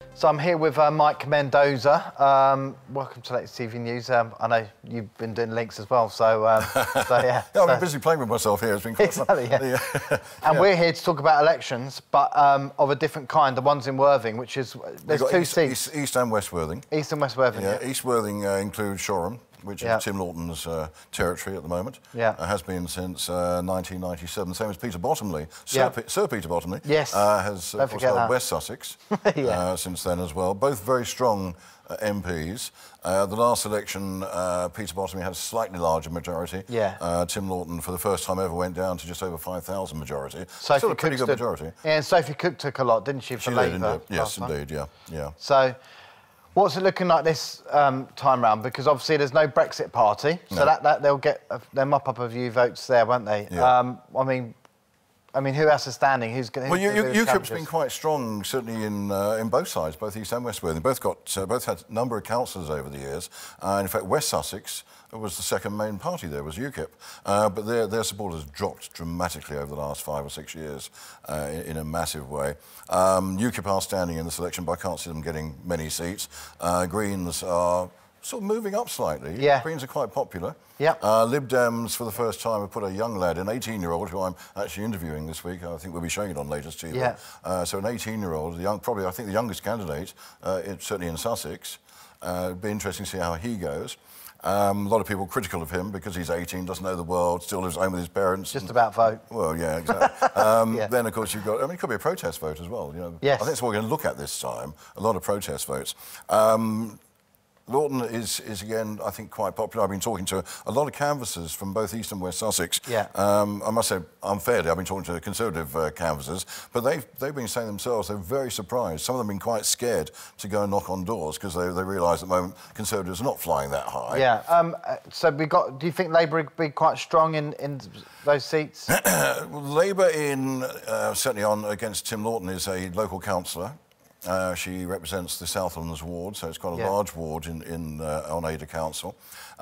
So I'm here with Mike Mendoza. Welcome to Latest TV News. I know you've been doing links as well, so yeah. Yeah, I've been busy playing with myself here. It's been quite exactly, fun. yeah. And we're here to talk about elections, but of a different kind. The ones in Worthing, which is there's two seats. East and West Worthing. East and West Worthing. Yeah, East Worthing includes Shoreham, which is Tim Lawton's territory at the moment. Yeah, has been since 1997. Same as Peter Bottomley. Sir Peter Bottomley. Yes. Has of course held West Sussex since then as well. Both very strong MPs. The last election, Peter Bottomley had a slightly larger majority. Yeah. Tim Lawton, for the first time ever, went down to just over 5,000 majority. Sophie Still a pretty good majority. Yeah, and Sophie Cook took a lot, didn't she, for Labour? Yes, indeed, yeah. So, what's it looking like this time round? Because obviously there's no Brexit party, so that they'll get their mop up a few votes there, won't they? Yeah. I mean, who else is standing? Who's going? Well, UKIP's been quite strong, certainly in both sides, both East and West Worthing. Both had a number of councillors over the years. In fact, West Sussex was the second main party there, was UKIP. But their support has dropped dramatically over the last 5 or 6 years in a massive way. UKIP are standing in this election, but I can't see them getting many seats. Greens are sort of moving up slightly. Yeah. Greens are quite popular. Yeah. Lib Dems, for the first time, have put a young lad, an 18-year-old, who I'm actually interviewing this week. I think we'll be showing it on Latest TV. Yeah. So an 18-year-old, probably I think the youngest candidate, certainly in Sussex. It'd be interesting to see how he goes. A lot of people critical of him because he's 18, doesn't know the world, still lives at home with his parents. Just about vote. Well, yeah, exactly. Then, of course, you've got... I mean, it could be a protest vote as well. You know. Yes. I think that's what we're going to look at this time, a lot of protest votes. Lawton is again, I think, quite popular. I've been talking to a lot of canvassers from both East and West Sussex. Yeah. I must say, unfairly, I've been talking to Conservative canvassers, but they've been saying themselves they're very surprised. Some of them have been quite scared to go and knock on doors because they realise at the moment Conservatives are not flying that high. Yeah. So do you think Labour would be quite strong in those seats? Labour certainly on against Tim Lawton is a local councillor. She represents the Southlands ward, so it's quite a large ward on Ada Council.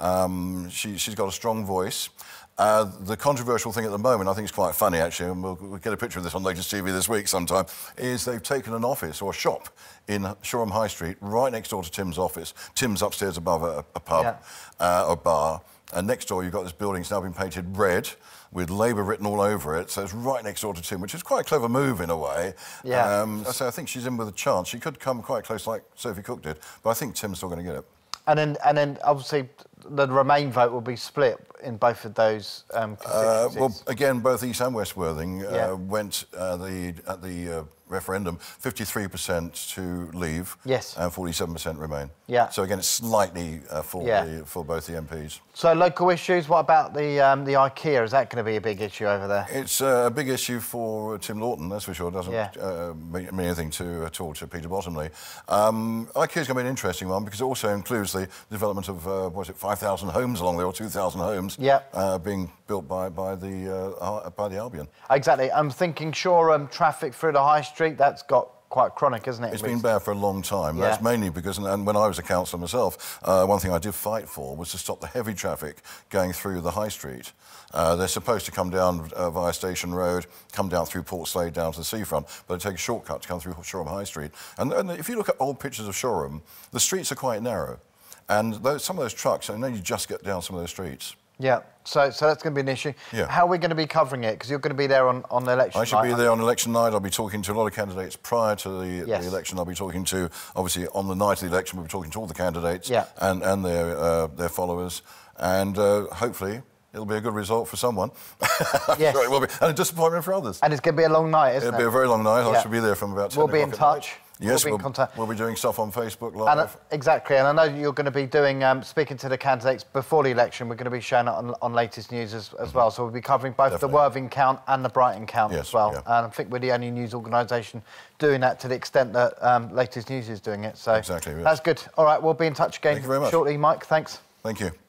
She's got a strong voice. The controversial thing at the moment, I think it's quite funny actually, and we'll get a picture of this on Latest TV this week sometime, is they've taken an office or a shop in Shoreham High Street right next door to Tim's office. Tim's upstairs above a pub, a bar, and next door you've got this building. It's now been painted red with Labour written all over it, so it's right next door to Tim, which is quite a clever move in a way. Yeah. So I think she's in with a chance. She could come quite close like Sophie Cook did, but I think Tim's still going to get it. And then obviously the Remain vote will be split in both of those constituencies. Well, again, both East and West Worthing went at the referendum 53% to Leave, and 47% Remain. Yeah. So again, it's slightly for both the MPs. So local issues. What about the IKEA? Is that going to be a big issue over there? It's a big issue for Tim Lawton, that's for sure. It doesn't mean anything at all to Peter Bottomley. IKEA is going to be an interesting one because it also includes the development of 5,000 homes along there, or 2,000 homes being built by the Albion. Exactly. I'm thinking Shoreham traffic through the high street. That's got quite chronic, isn't it? It's been bad for a long time. That's mainly because, and when I was a councillor myself, one thing I did fight for was to stop the heavy traffic going through the high street. They're supposed to come down via Station Road, come down through Port Slade down to the seafront, but they take a shortcut to come through Shoreham High Street. And if you look at old pictures of Shoreham, the streets are quite narrow. And some of those trucks, I know you just get down some of those streets. Yeah, so that's going to be an issue. Yeah. How are we going to be covering it? Because you're going to be there on election night. I should be there on election night. I'll be talking to a lot of candidates prior to the election. I'll be talking to, obviously, on the night of the election, we'll be talking to all the candidates and their followers. And hopefully it'll be a good result for someone. Yes. Sure it will be. And a disappointment for others. And it's going to be a long night, isn't it? It'll be a very long night. I should be there from about 10 o'clock. We'll be in touch. Yes, we'll be doing stuff on Facebook Live. And, exactly, and I know you're going to be doing, speaking to the candidates before the election. We're going to be showing it on Latest News as well. So we'll be covering both the Worthing count and the Brighton count as well. And I think we're the only news organisation doing that to the extent that Latest News is doing it. So exactly, that's good. All right, we'll be in touch again shortly, Mike. Thanks. Thank you.